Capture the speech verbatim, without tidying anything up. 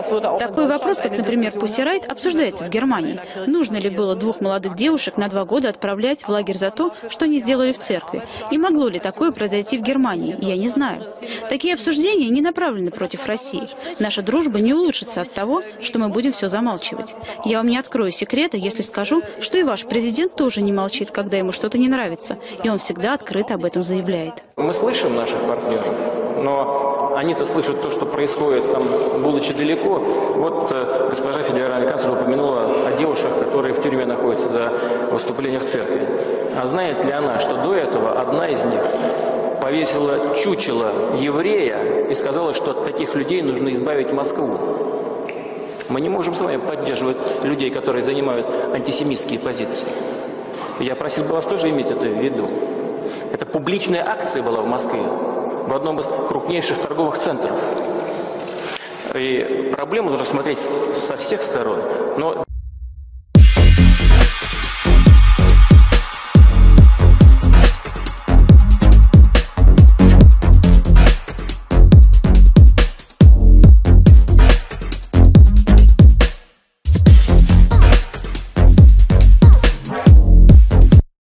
Такой вопрос, как, например, Pussy Riot, обсуждается в Германии. Нужно ли было двух молодых девушек на два года отправлять в лагерь за то, что они сделали в церкви? И могло ли такое произойти в Германии? Я не знаю. Такие обсуждения не направлены против России. Наша дружба не улучшится от того, что мы будем все замалчивать. Я вам не открою секрета, если скажу, что и ваш президент тоже не молчит, когда ему что-то не нравится, и он всегда открыто об этом заявляет. Мы слышим наших партнеров, но они-то слышат то, что происходит там, будучи далеко. Вот э, госпожа федеральный канцлер упомянула о девушках, которые в тюрьме находятся за выступление в церкви. А знает ли она, что до этого одна из них повесила чучело еврея и сказала, что от таких людей нужно избавить Москву? Мы не можем с вами поддерживать людей, которые занимают антисемитские позиции. Я просил бы вас тоже иметь это в виду. Это публичная акция была в Москве, в одном из крупнейших торговых центров. И проблему нужно смотреть со всех сторон. Но